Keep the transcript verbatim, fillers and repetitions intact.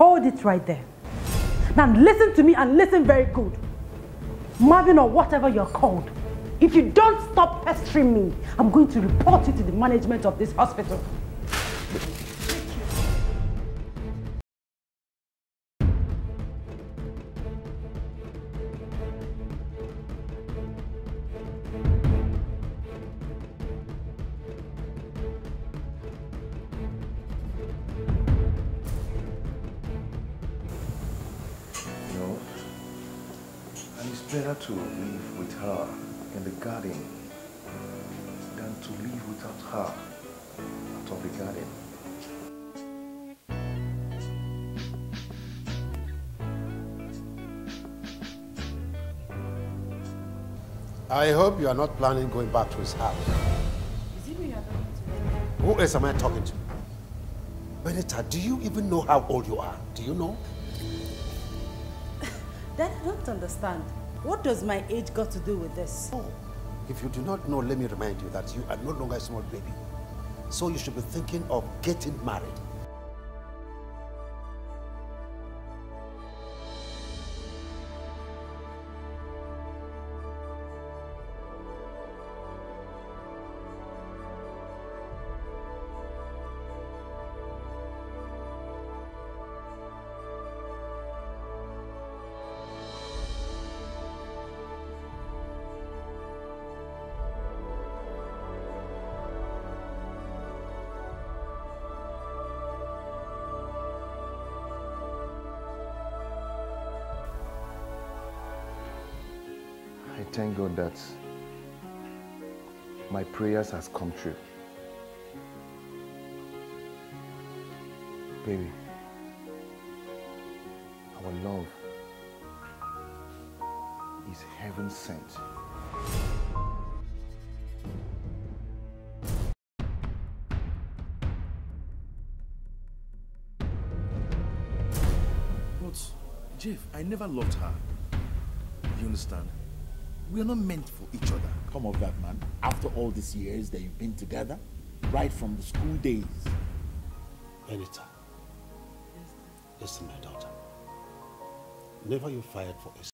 Hold it right there. Now listen to me and listen very good. Marvin or whatever you're called, if you don't stop pestering me, I'm going to report you to the management of this hospital. Better to live with her in the garden than to live without her out of the garden. I hope you are not planning going back to his house. Is it me you're talking to? Who else am I talking to? Benita, do you even know how old you are? Do you know? Dad, I don't understand. What does my age got to do with this? Oh, if you do not know, let me remind you that you are no longer a small baby. So you should be thinking of getting married. Thank God that my prayers has come true. Baby, our love is heaven sent. But, Jeff, I never loved her. You understand? We are not meant for each other. Come off that, man. After all these years that you've been together, right from the school days. Benita, listen, my daughter. Never you fired for a